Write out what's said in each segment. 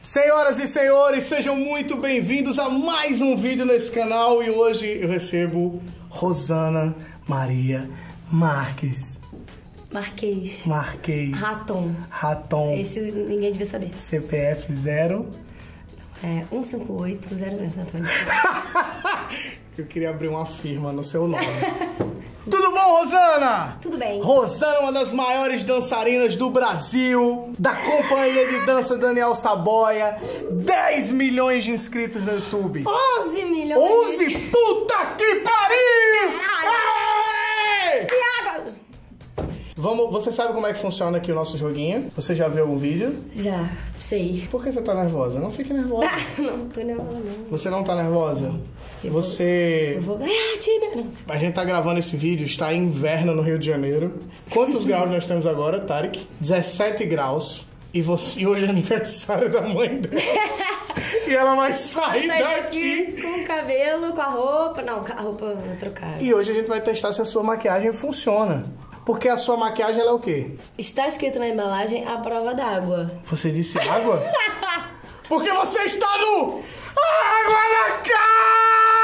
Senhoras e senhores, sejam muito bem-vindos a mais um vídeo nesse canal e hoje eu recebo Rosana Maria Marques. Marquês. Raton. Esse ninguém devia saber. CPF 0. 15800. Não, tô Eu queria abrir uma firma no seu nome. Tudo bom, Rosana? Tudo bem. Rosana é uma das maiores dançarinas do Brasil, da companhia de dança Daniel Saboia, 10 milhões de inscritos no YouTube. 11 milhões. 11? Puta que pariu! Ai! Piada! Você sabe como é que funciona aqui o nosso joguinho? Você já viu algum vídeo? Já, sei. Por que você tá nervosa? Não fique nervosa. Não tô nervosa, não. Você não tá nervosa? Eu vou ganhar, time. A gente tá gravando esse vídeo, está inverno no Rio de Janeiro. Quantos graus nós temos agora, Tarek? 17 graus. E hoje é aniversário da mãe dela. E ela vai sair daqui com o cabelo, com a roupa. Não, a roupa eu vou trocar. E hoje a gente vai testar se a sua maquiagem funciona. Porque a sua maquiagem, ela é o quê? Está escrito na embalagem a prova d'água. Você disse água? Porque você está no Água na Cara!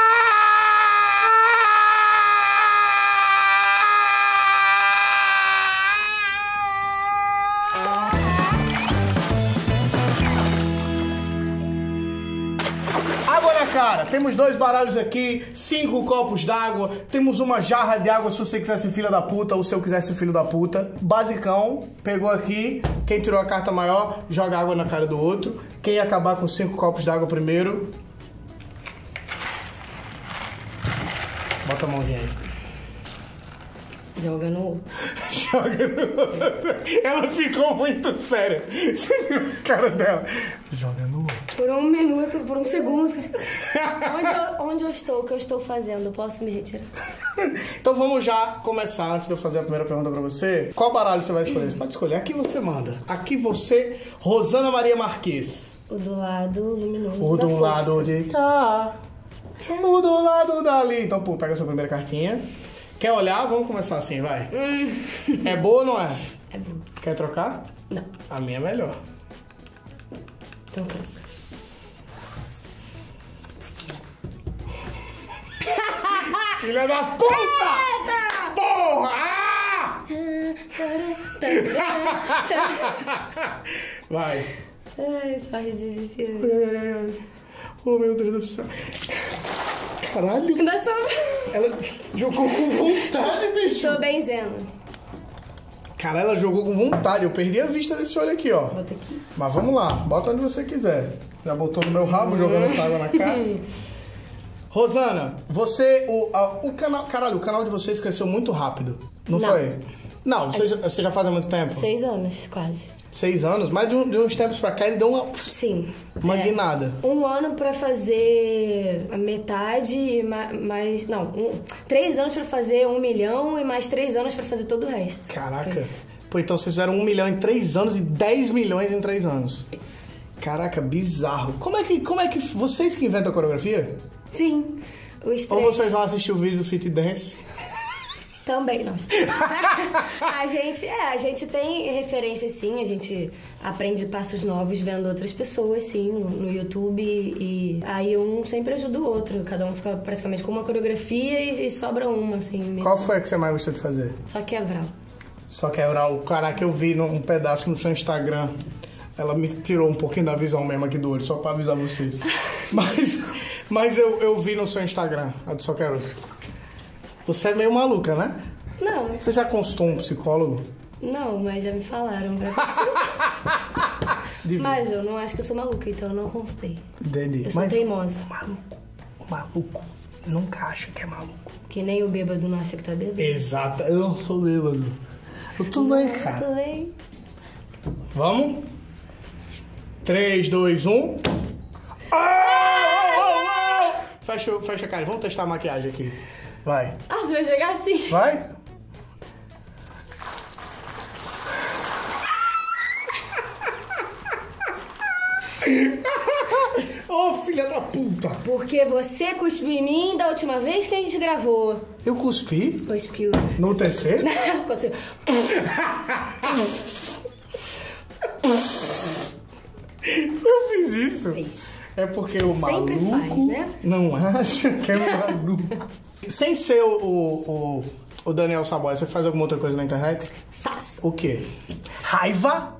Água na cara. Temos 2 baralhos aqui, 5 copos d'água, temos uma jarra de água se você quiser ser filha da puta ou se eu quiser ser filho da puta. Basicão, pegou aqui, quem tirou a carta maior, joga água na cara do outro. Quem acabar com 5 copos d'água primeiro... Bota a mãozinha aí. Joga no outro. Joga no outro. Ela ficou muito séria. Você viu a cara dela? Joga no outro. Por um minuto, por um segundo. Onde eu estou? O que eu estou fazendo? Posso me retirar? Então vamos já começar, antes de eu fazer a primeira pergunta pra você. Qual baralho você vai escolher? Você pode escolher. Aqui você manda. Aqui você, Rosana Maria Marques. O do lado luminoso O da do força. lado de cá. O do lado dali. Então, pô, pega a sua primeira cartinha. Quer olhar? Vamos começar assim, vai. É boa ou não é? É boa. Quer trocar? Não. A minha é melhor. Então troca. Filha da puta! Porra! Vai. Ai, só resistência. Oh, meu Deus do céu. Caralho. Ela jogou com vontade, bicho. Tô benzendo. Cara, ela jogou com vontade. Eu perdi a vista desse olho aqui, ó. Bota aqui. Mas vamos lá. Bota onde você quiser. Já botou no meu rabo, jogando essa água na cara. Rosana, você... O canal... Caralho, o canal de vocês cresceu muito rápido. Não foi? Não, você já faz há muito tempo? 6 anos, quase. 6 anos? Mas de uns tempos pra cá ele deu uma... Sim. Uma guinada. 1 ano pra fazer a metade, mais... Não, 3 anos pra fazer 1 milhão e mais 3 anos pra fazer todo o resto. Caraca. Pô, então vocês fizeram 1 milhão em 3 anos e 10 milhões em 3 anos. Isso. Caraca, bizarro. Como é que... Vocês que inventam a coreografia? Sim. Os 3... Ou vocês vão assistir o vídeo do Fit Dance? Também, nossa. A gente tem referência, sim. A gente aprende passos novos vendo outras pessoas, sim, no YouTube. E aí um sempre ajuda o outro. Cada um fica praticamente com uma coreografia e sobra uma, assim. Mesmo. Qual foi a que você mais gostou de fazer? Só quebrar. Só quebrar. O cara que eu vi num pedaço no seu Instagram. Ela me tirou um pouquinho da visão mesmo aqui do olho, só pra avisar vocês. Mas eu vi no seu Instagram, a do Só Quebrar. Você é meio maluca, né? Não. Você já consultou um psicólogo? Não, mas já me falaram pra Mas eu não acho que eu sou maluca, então eu não consultei. Entendi. Eu sou teimosa. O maluco nunca acha que é maluco. Que nem o bêbado não acha que tá bêbado. Exato. Eu não sou bêbado. Eu tô bem, cara. Tudo bem. Vamos? 3, 2, 1. Fecha a cara. Vamos testar a maquiagem aqui. Vai. Ah, você vai chegar assim? Vai. Ô, filha da puta. Porque você cuspiu em mim da última vez que a gente gravou. Eu cuspi? Cuspiu. No terceiro? Cuspiu. Eu fiz isso. Fez. É porque o Sempre maluco faz, né? não acha que é maluco. Sem ser o Daniel Saboia, você faz alguma outra coisa na internet? Faço. O quê? Raiva?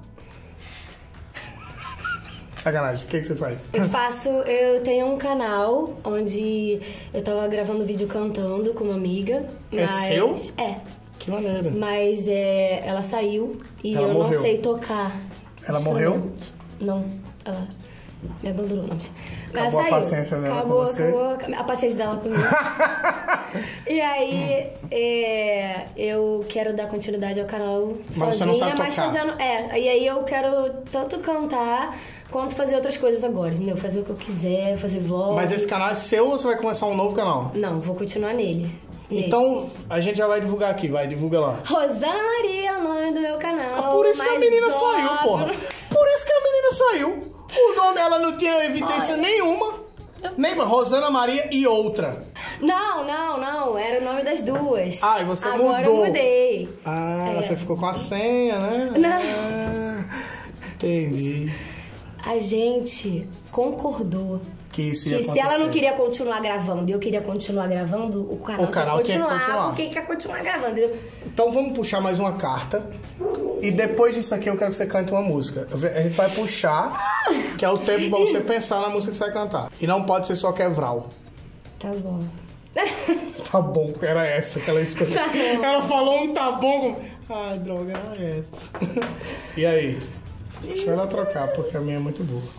Sacanagem, o que você faz? Eu tenho um canal onde eu tava gravando vídeo cantando com uma amiga. É seu? É. Que maneira. Mas ela saiu e Ela eu morreu. não sei tocar. Ela morreu? instrumento. Não, ela me abandonou, não. Acabou a paciência dela com você? Acabou a paciência dela comigo. E aí, eu quero dar continuidade ao canal Mas você não sozinha, sabe mas tocar. fazendo... e aí eu quero tanto cantar quanto fazer outras coisas agora, entendeu? Fazer o que eu quiser, fazer vlog. Mas esse canal é seu ou você vai começar um novo canal? Não, vou continuar nele. Então, a gente já vai divulgar aqui, divulga lá. Rosana Maria é o nome do meu canal. Por isso que a mas menina óbvio- saiu, porra. Por isso que a menina saiu. O nome, ela não tinha evidência nenhuma. Nem Rosana Maria e outra. Não. Era o nome das duas. Ah, e você Agora mudou. eu mudei. Ah, você ficou com a senha, né? Não. Ah, entendi. A gente concordou Que isso ia que se acontecer. ela não queria continuar gravando e eu queria continuar gravando, o canal, tinha que continuar. porque quer continuar gravando, entendeu? Então vamos puxar mais uma carta. E depois disso aqui eu quero que você cante uma música. A gente vai puxar, que é o tempo pra você pensar na música que você vai cantar. E não pode ser só quebral. Tá bom. Tá bom, era essa que ela escolheu. Tá bom. Ela falou um tá bom. Ai, droga, era essa. E aí? Deixa ela trocar, porque a minha é muito boa.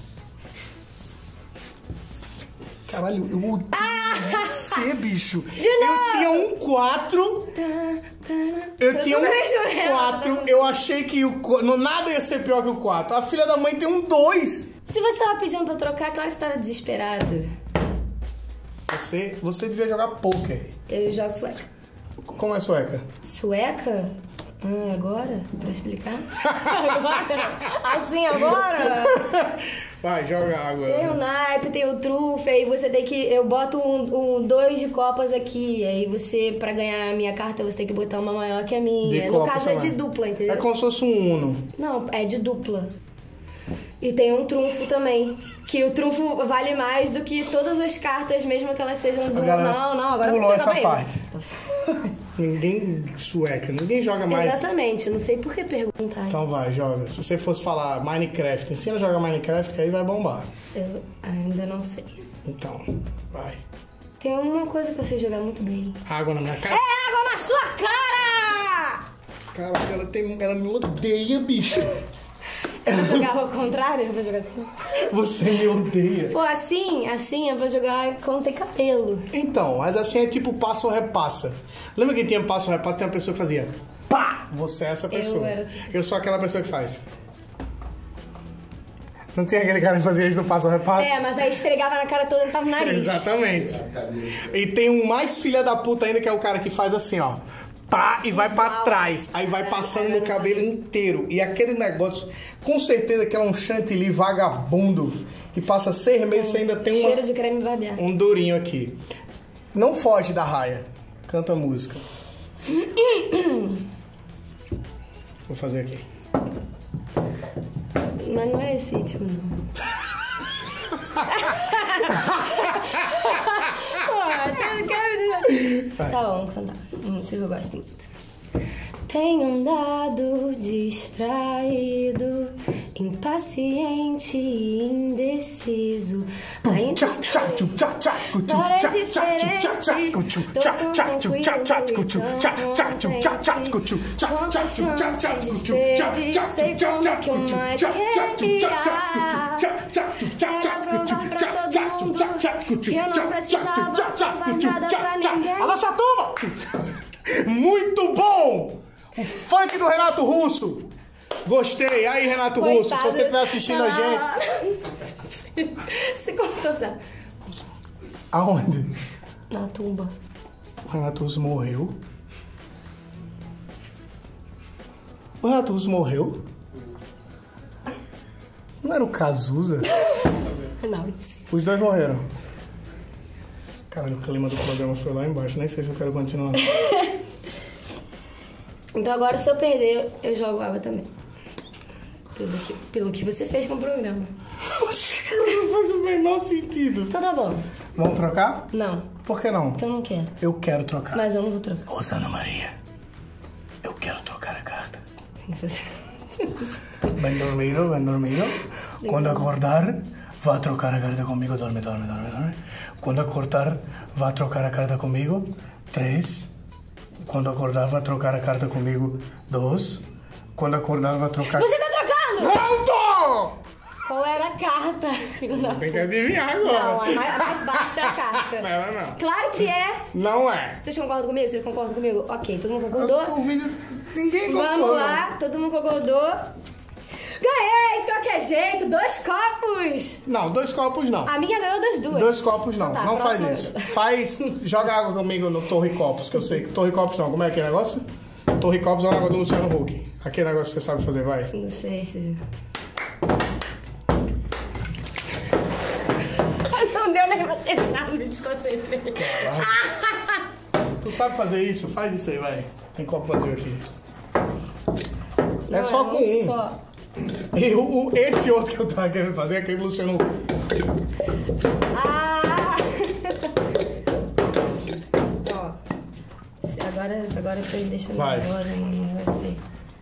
Caralho, eu odeio você, bicho. Eu tinha um 4. Eu tinha um também chorei. 4. Eu achei que nada ia ser pior que o 4. A filha da mãe tem um 2. Se você tava pedindo pra eu trocar, claro que você tava desesperado. Você devia jogar poker. Eu jogo sueca. Como é sueca? Sueca? Agora? Pra explicar? Agora? Assim agora? Vai, joga água. Tem o naipe, tem o trufe, aí você tem que... Eu boto um 2 de copas aqui, aí você, pra ganhar a minha carta, você tem que botar uma maior que a minha. De No copas caso é de também. dupla, entendeu? É como se fosse um Uno. Não, é de dupla. E tem um trunfo também. Que o trunfo vale mais do que todas as cartas, mesmo que elas sejam do... Não, agora pulou essa calma aí. parte. Ninguém sueca, ninguém joga mais. Exatamente, não sei por que perguntar. Então vai, joga. Se você fosse falar Minecraft, ensina a jogar Minecraft que aí vai bombar. Eu ainda não sei. Então, vai. Tem uma coisa que eu sei jogar muito bem. Água na minha cara. É água na sua cara! Caralho, ela me odeia, bicho. Eu vou jogar ao contrário? Eu vou jogar assim. Você me odeia. Pô, assim eu vou jogar quando tem cabelo. Então, mas assim é tipo passo ou repassa. Lembra que tinha passo ou repassa? Tem uma pessoa que fazia pá! Você é essa pessoa. Eu sou aquela pessoa que faz. Não tinha aquele cara que fazia isso no passo ou repassa? É, mas aí esfregava na cara toda e tava no nariz. Exatamente. E tem um mais filha da puta ainda, que é o cara que faz assim, ó. Pá, e vai pra trás. Aí vai passando no cabelo inteiro. E aquele negócio, com certeza que é um chantilly vagabundo, que passa 6 meses e ainda tem Cheiro de creme barbear. um durinho aqui. Não foge da raia. Canta a música. Vou fazer aqui. Mas não é esse ritmo, não. Tá bom, vamos cantar. Não sei se eu gosto muito. Tenho andado distraído, impaciente e indeciso. Ainda estou agora é diferente. Tô tão tranquilo e tão contente. Quantas chances desperdicei, como é que eu mais queria. Era provar pra todo mundo que eu não precisava provar nada pra ninguém. Alô, Chatuba! Muito bom! O funk do Renato Russo. Gostei. Aí, Renato Russo, se você estiver assistindo a gente... Se cortou, sabe? Aonde? Na tumba. O Renato Russo morreu? O Renato Russo morreu? Não era o Cazuza? Não, impossível. Os dois morreram. Caralho, o clima do programa foi lá embaixo. Nem sei se eu quero continuar. Então agora, se eu perder, eu jogo água também. Pelo que você fez com o programa. Não faz o menor sentido. Então tá bom. Vamos trocar? Não, Por que não? porque eu não quero. Eu quero trocar. Mas eu não vou trocar. Rosana Maria, eu quero trocar a carta. Bem dormido, bem dormido. Quando acordar, vá trocar a carta comigo. Dorme, dorme, dorme, dorme. Quando acordar, vá trocar a carta comigo. 3. Quando acordar, vá trocar a carta comigo. 2. Quando acordar, vá trocar... Você tá trocando? Pronto! Qual era a carta? Tem que adivinhar agora. Não, a mais baixa é a carta. Não. Claro que é. Não é. Vocês concordam comigo? Vocês concordam comigo? Ok, todo mundo concordou? O vídeo... Ninguém concorda. Vamos lá, todo mundo concordou. Ganhei, de qualquer jeito, 2 copos. Não, 2 copos não. A minha ganhou das 2. 2 copos não. Tá, não faz próxima... isso. Faz... Joga água comigo no Torre Copos, que eu sei que Torre Copos não. Como é aquele negócio? Torre Copos é o negócio do Luciano Huck. Aquele negócio que você sabe fazer, vai. Não sei se... Não deu nem pra terminar, me desconcentrei. Tu sabe fazer isso? Faz isso aí, vai. Tem copo vazio aqui. Não, É só com um. Só. E esse outro que eu tava querendo fazer é aquele do Luciano Huck. Ah! Ó. Agora foi deixando Vai. nervosa, não gostei.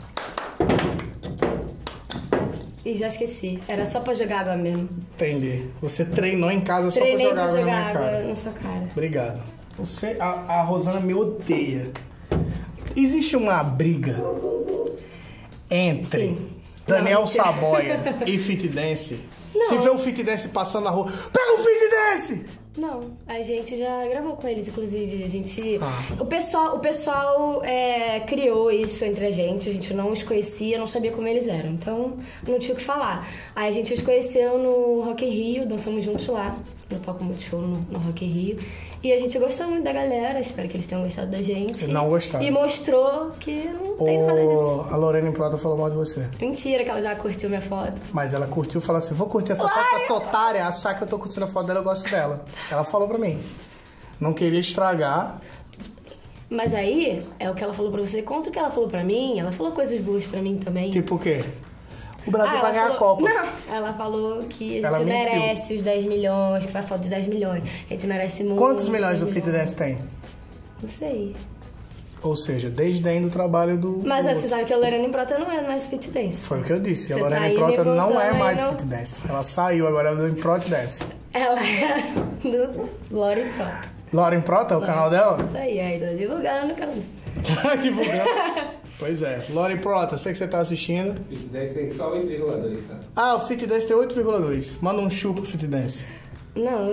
Ih, já esqueci. Era só pra jogar água mesmo. Entendi. Você treinou em casa só pra Treinei jogar pra água na jogar minha água cara. na sua cara. Obrigado. A Rosana me odeia. Existe uma briga entre Sim. Daniel Não, mentira. Saboia e Fit Dance. Não. Se vê o Fit Dance passando na rua, pega o Fit Dance! Não, a gente já gravou com eles, inclusive. A gente. Ah. O pessoal criou isso entre a gente não os conhecia, não sabia como eles eram. Então não tinha o que falar. Aí a gente os conheceu no Rock in Rio, dançamos juntos lá, no palco Multishow no Rock in Rio. E a gente gostou muito da galera, espero que eles tenham gostado da gente. Não gostaram. E mostrou que não tem nada disso. A Lorena Prota falou mal de você. Mentira que ela já curtiu minha foto. Mas ela curtiu e falou assim: vou curtir essa foto pra essa otária achar que eu tô curtindo a foto dela, eu gosto dela. Ela falou pra mim. Não queria estragar. Mas aí, é o que ela falou pra você. Conta o que ela falou pra mim. Ela falou coisas boas pra mim também. Tipo o quê? O Brasil vai ela ganhar falou... a Copa. Não, ela falou que a Ela gente mentiu. merece os 10 milhões, que faz falta dos 10 milhões. A gente merece muito. Quantos milhões do 10 Fit Dance tem? Não sei. Ou seja, desdém do trabalho do... Mas do... você sabe que a Lorena Prota não é mais Fit Dance. Foi o que eu disse. A Você Lorena tá aí Prota me não é voltando mais aí, do não? Fit Dance. Ela saiu, agora ela é do Prot Dance. Ela é do Lore Prota. Lauren Prota, o canal dela? Isso aí, tô divulgando, cara. Tá divulgando. Pois é. Lauren Prota, sei que você tá assistindo. Fit Dance tem só 8,2, tá? Ah, o Fit Dance tem 8,2. Manda um chupa pro Fit Dance. Não.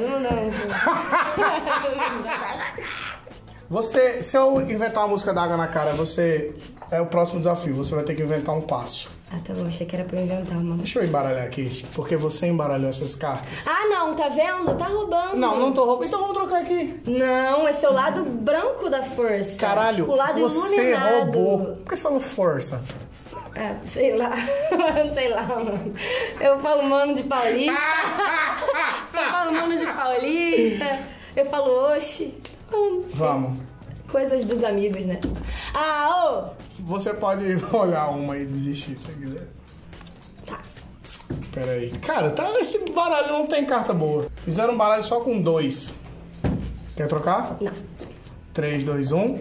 Você, se eu inventar uma música d'água na cara, você... É o próximo desafio. Você vai ter que inventar um passo. Ah, tá bom. Achei que era pra eu inventar, mano. Deixa eu embaralhar aqui, porque você embaralhou essas cartas. Ah, não. Tá vendo? Tá roubando. Não tô roubando. Então vamos trocar aqui. Não, esse é o lado branco da força. Caralho, o lado você iluminado. roubou. Por que você falou força? É, sei lá. Sei lá, mano. Eu falo mano de paulista. Eu falo mano de paulista. Eu falo oxi. Vamos. Coisas dos amigos, né? Ah, ô! Você pode olhar uma e desistir se quiser. Tá. Pera aí. Cara, esse baralho não tem carta boa. Fizeram um baralho só com 2. Quer trocar? Não. 3, 2, 1.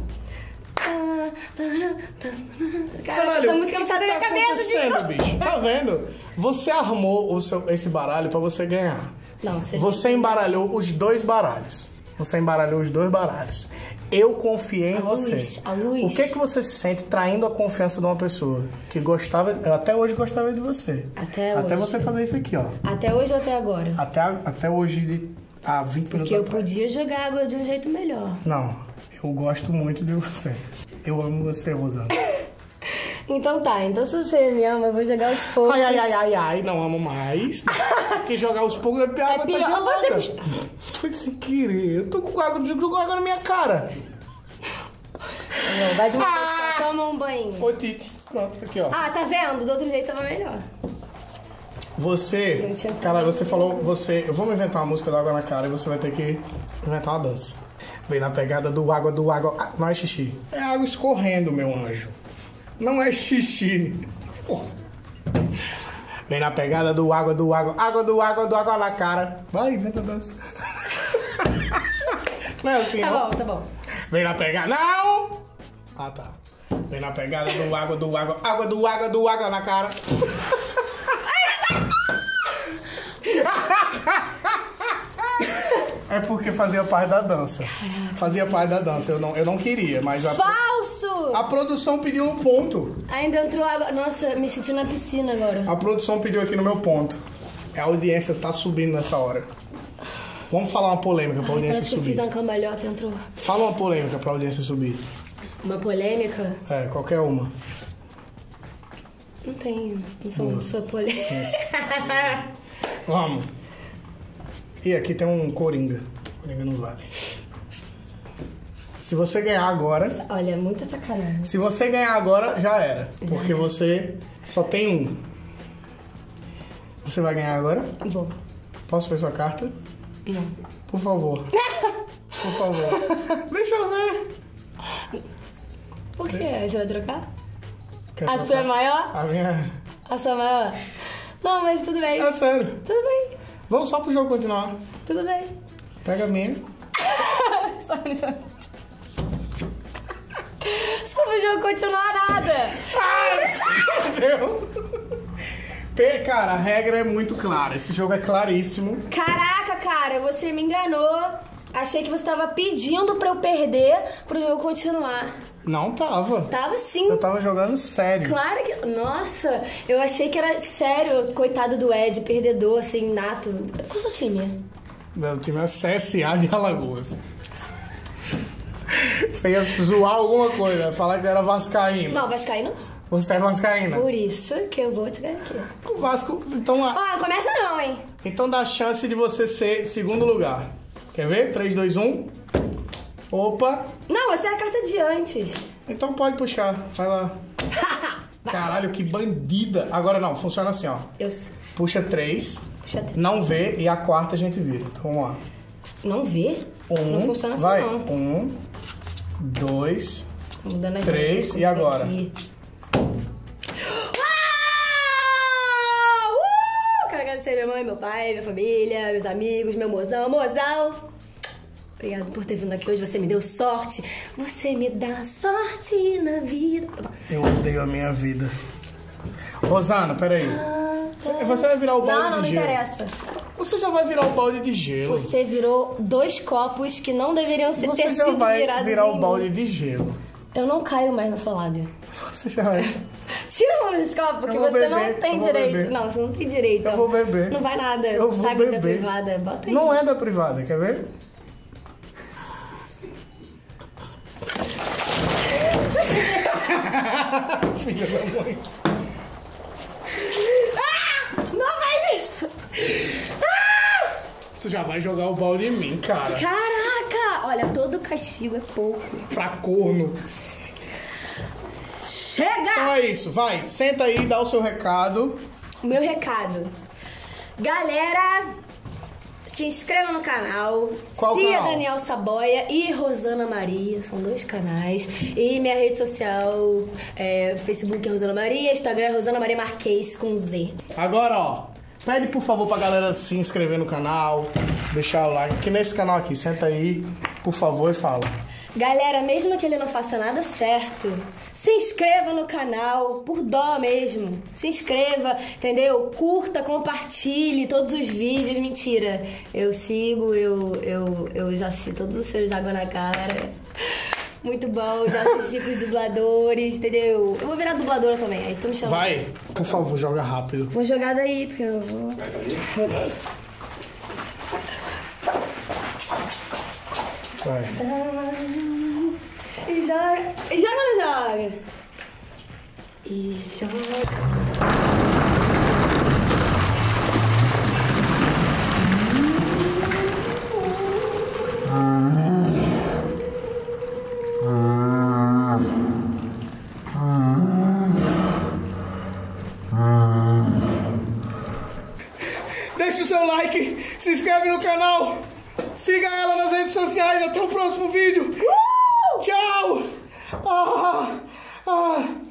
Cara, essa música não sai da minha tá cabeça, acontecendo, bicho? Tá vendo? Você armou esse baralho pra você ganhar. Não, Você embaralhou os 2 baralhos. Você embaralhou os 2 baralhos. Eu confiei em você. A luz. O que você se sente traindo a confiança de uma pessoa que gostava, eu até hoje gostava de você. Até Até hoje. você fazer isso aqui, ó. Até hoje ou até agora? Até hoje, há 20 minutos Porque eu atrás. podia jogar água de um jeito melhor. Não, eu gosto muito de você. Eu amo você, Rosana. Então tá, então se você me ama, eu vou jogar aos poucos. Ai, não amo mais. Porque jogar os poucos é pior. É pior. Tá Você gelada. Foi sem querer. Eu tô com água na minha cara. Não, vai de uma vez só, toma um banho. Ô, Tite. Pronto, aqui, ó. Ah, tá vendo? Do outro jeito tava melhor. Você, Não tinha cara, você falou, eu vou me inventar uma música do Água na Cara e você vai ter que inventar uma dança. Vem na pegada do água. Ah, não é xixi. É água escorrendo, meu anjo. Não é xixi. Vem na pegada do água na cara. Vai, inventa a dança. Não é assim, não? Tá bom. Vem na pegada... Não! Ah, tá. Vem na pegada do água na cara. É porque fazia parte da dança. Caraca. Fazia parte da dança. Eu não queria, mas... Falso! A produção pediu um ponto. Ainda entrou água. Nossa, me senti na piscina agora. A produção pediu aqui no meu ponto. A audiência está subindo nessa hora. Vamos falar uma polêmica pra audiência Parece que eu subir. fiz uma cambalhota, entrou. Fala uma polêmica pra audiência subir. Uma polêmica? É, qualquer uma. Não tenho. Não sou polêmica. Vamos. E aqui tem um Coringa. Coringa não vale. Se você ganhar agora... Olha, muita sacanagem. Se você ganhar agora, já era. Porque você só tem um. Você vai ganhar agora? Vou. Posso ver sua carta? Não. Por favor. Por favor. Deixa eu ver. Por quê? Você vai trocar? Quer A trocar? sua é maior? A minha... A sua é maior? Não, mas tudo bem. É sério. Tudo bem. Vamos só pro jogo continuar. Tudo bem. Pega a minha. Só pro jogo continuar nada. Ai, meu Deus. Cara, a regra é muito clara. Esse jogo é claríssimo. Caraca, cara, você me enganou. Achei que você tava pedindo pra eu perder pro jogo continuar. Não tava. Tava sim. Eu tava jogando sério. Claro que... Nossa, eu achei que era sério. Coitado do Ed, perdedor, assim, nato. Qual é o seu time? Meu time é CSA de Alagoas. Você ia zoar alguma coisa, falar que era vascaíno. Não, Vascaíno. Você é vascaína. Por isso que eu vou te ganhar aqui. O Vasco, então... Ó, não começa não, hein? Então dá chance de você ser segundo lugar. Quer ver? 3, 2, 1. Opa. Não, essa é a carta de antes. Então pode puxar. Vai lá. Caralho, que bandida. Agora não, funciona assim, ó. Eu sei. Puxa 3. Puxa 3. Não vê e a quarta a gente vira. Então vamos lá. Não vê? 1. Não funciona assim, vai. não. 1, 2, Tô mudando a 3 direita, e agora? aqui. Quero agradecer minha mãe, meu pai, minha família, meus amigos, meu mozão. Obrigado por ter vindo aqui hoje. Você me deu sorte. Você me dá sorte na vida. Tá bom. Eu odeio a minha vida. Rosana, peraí. Você vai virar o balde Não de gelo. interessa. Você já vai virar o balde de gelo. Você virou 2 copos que não deveriam ser Você ter já sido vai virados virar em o mim. balde de gelo. Eu não caio mais na sua lábia. Você já vai. Tira a mão desse copo, que Eu vou você beber, não tem eu vou direito. beber. Não, você não tem direito. Eu vou beber. Não vai nada. Eu vou Sabe da beber. privada. Bota aí. Não é da privada, quer ver? Filha da mãe. Não faz isso! Tu já vai jogar o balde em mim, cara. Caraca! Olha, todo castigo é pouco. Pra corno. Chega! Então é isso, vai. Senta aí e dá o seu recado. Meu recado. Galera, se inscreva no canal. Qual Siga canal? Daniel Saboia e Rosana Maria. São 2 canais. E minha rede social é Facebook é Rosana Maria, Instagram é Rosana Maria Marquês com Z. Agora, ó. Pede, por favor, pra galera se inscrever no canal. Deixar o like. Aqui nesse canal aqui. Senta aí, por favor, e fala. Galera, mesmo que ele não faça nada certo, se inscreva no canal, por dó mesmo. Se inscreva, entendeu? Curta, compartilhe todos os vídeos. Mentira, eu sigo, eu já assisti todos os seus Água na Cara. Muito bom, já assisti com os dubladores, entendeu? Eu vou virar dubladora também, aí tu me chama. Vai, por favor, joga rápido. Vou jogar daí, porque eu vou... Vai. E joga... E joga ou não joga? E joga... Deixa o seu like, se inscreve no canal, siga ela nas redes sociais. Até o próximo vídeo. Tchau!